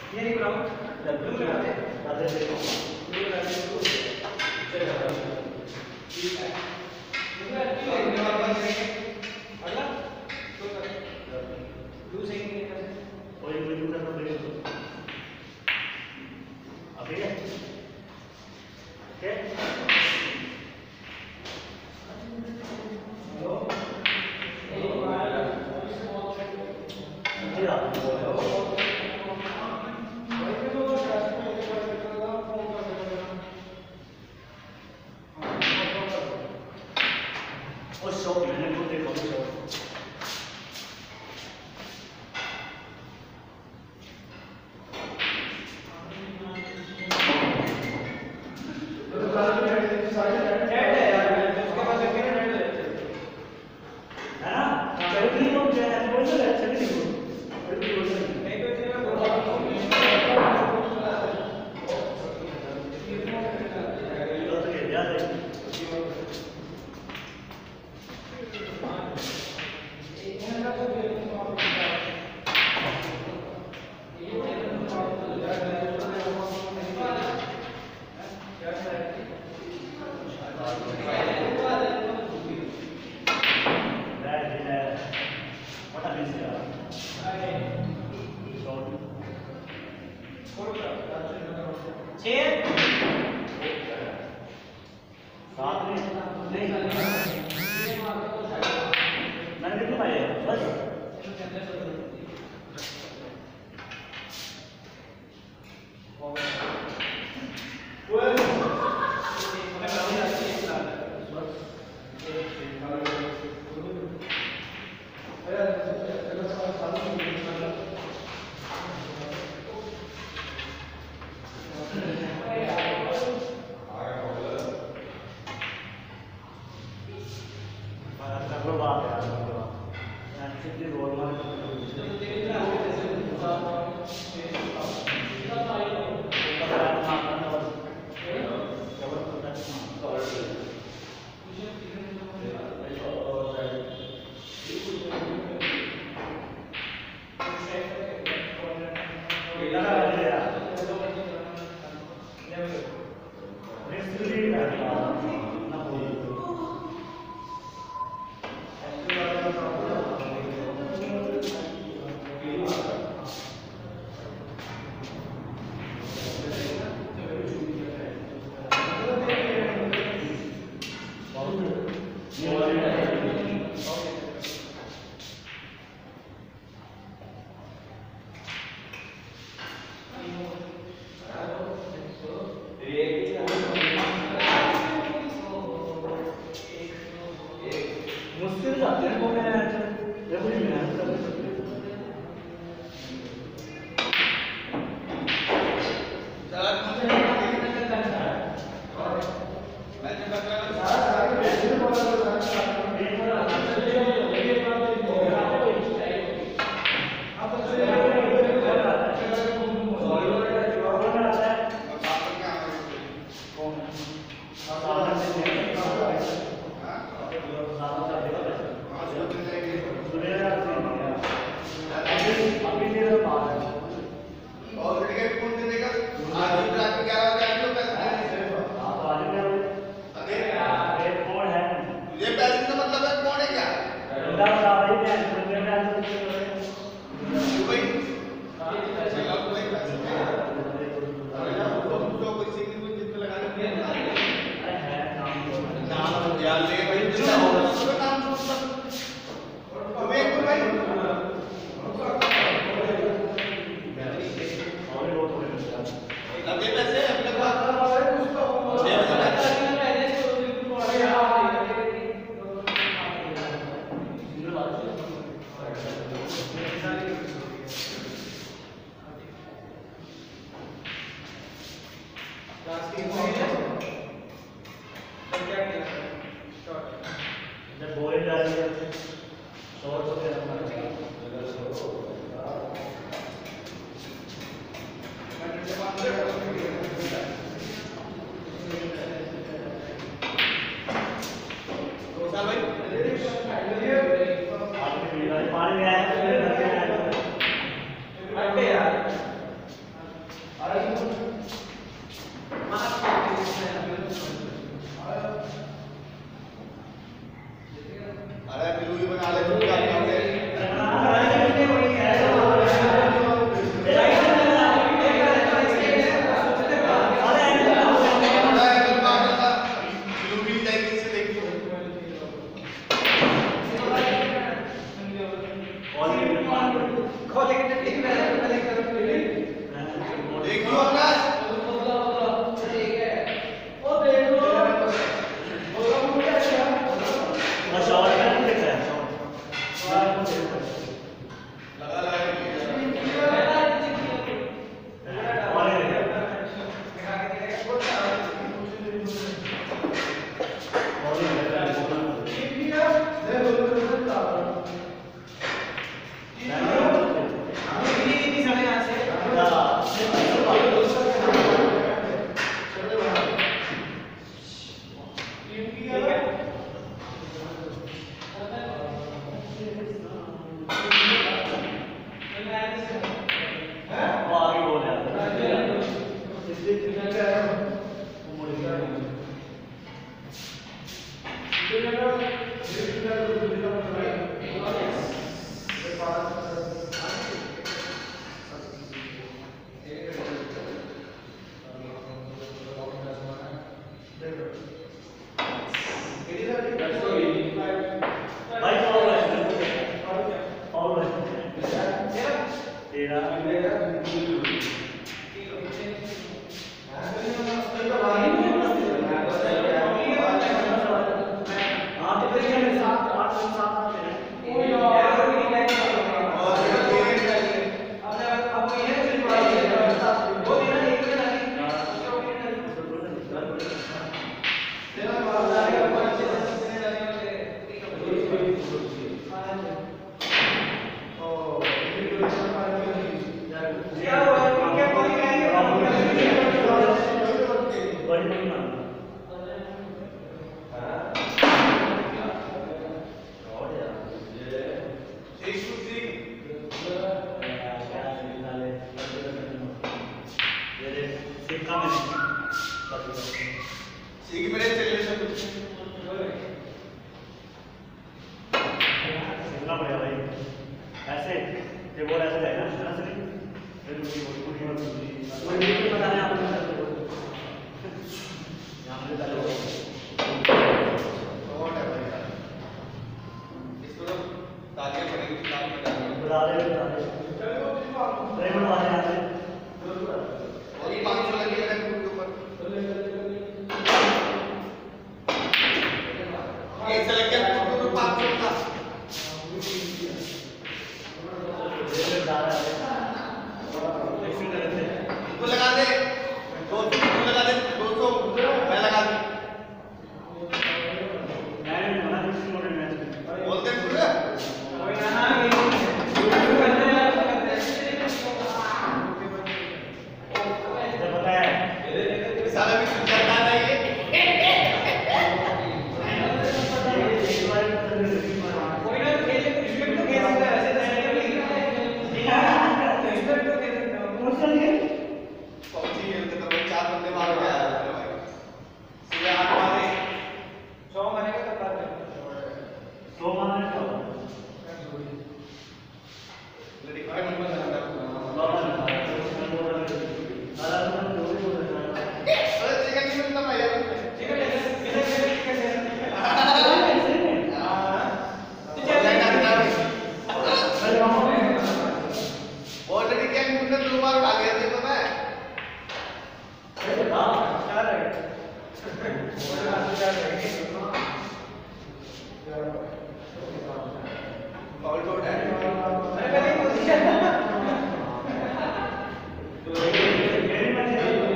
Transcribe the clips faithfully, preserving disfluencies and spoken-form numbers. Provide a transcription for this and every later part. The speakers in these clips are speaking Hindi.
ये नहीं ब्राउन ब्लू में आते हैं आते हैं ब्लू में आते हैं चलो ठीक है अगला अगला ब्लू सही नहीं है कोई ब्लू का तो ब्लू अभी है ओके क्या हुआ क्या कोई नहीं बड़ी नहीं ना हां और यार ये सिक्स टू सिक्स क्या निकाले ये रे सीखा मैंने सीख मेरे चले सब सीखना पड़ेगा भाई ऐसे ये बोल ऐसे जाएगा ना ऐसे नहीं फिर मुझे बोल पूरी बात सुनी वो नहीं पता नहीं आपको यहां पे डालो और है भाई इसको तो तालियां पड़ेगी काम में डालना बता दे बता दे चलो नहीं बता दे यहां से और ये पाँच सौ लगी है के ऊपर ऐसा लग गया तो पाँच सौ का इसको लगा दे दो सौ लगा दे दो सौ मैं लगा दूं मैंने मना किसी मोटे मैच बोलते पूरा कोई ना जब बताया साला भी सुनता था ये कोई ना खेल इसमें तो खेल सकता है ऐसे नहीं इसमें तो खेल सकता है कौन सा ये पबजी खेलते तो चार बंदे मार गया सीधे आठ मारे सौ मारेगा तो बात है तो मारने का लेकिन कोई नंबर नहीं आता अरे चिकन नहीं मिलता भाई यार चिकन कैसे कैसे कैसे हां चिकन लाइन आता है ऑलरेडी क्या मुंडे दो बार उठा गया देखो मैं हां क्या रहे और बात क्या रहे फाउल तो है अरे कभी पोजीशन तो मेरी मत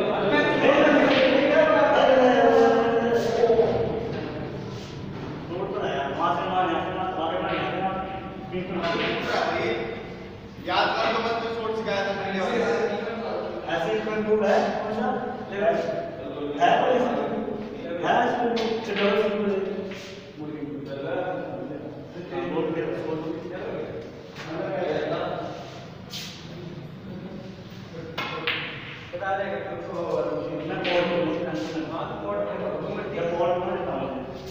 याद कर लो मत जो शॉट सिखाया था पहले वाला ऐसे कोई ग्रुप है कौन सा लेवल है कोई है इसमें चलो मुर्गी बोल के बोल बता देगा तुमको मैं कोड में टेंशन हां कोड में ये कोड में काम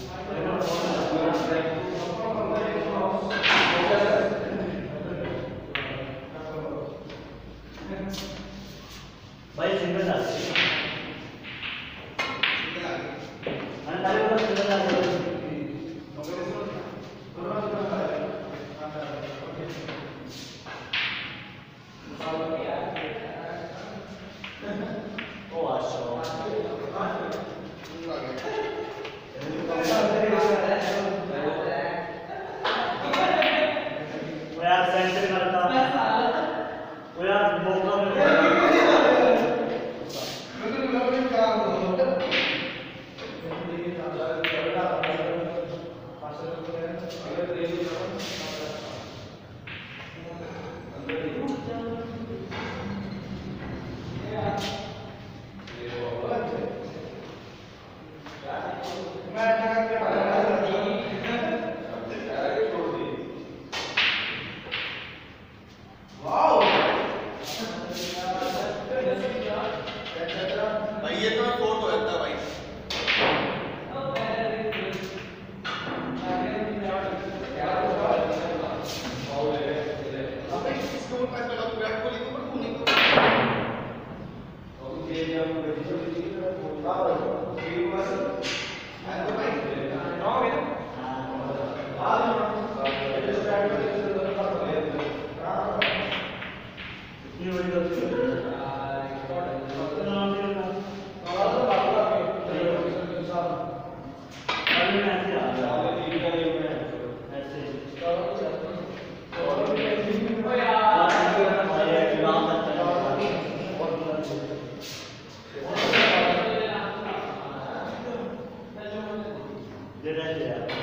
भाई सिंगल डाल सिंगल आ गया मैंने डाले वाला सिंगल डाल ओ आशा वो यार सेंटर करता वो यार बोका में भाई ये तो कोड हो जाता भाई अबे इसके ऊपर पैसा लगा विराट कोहली के ऊपर क्यों नहीं तो ये हम भाई नो ये बड़ी गलती है Did I do that?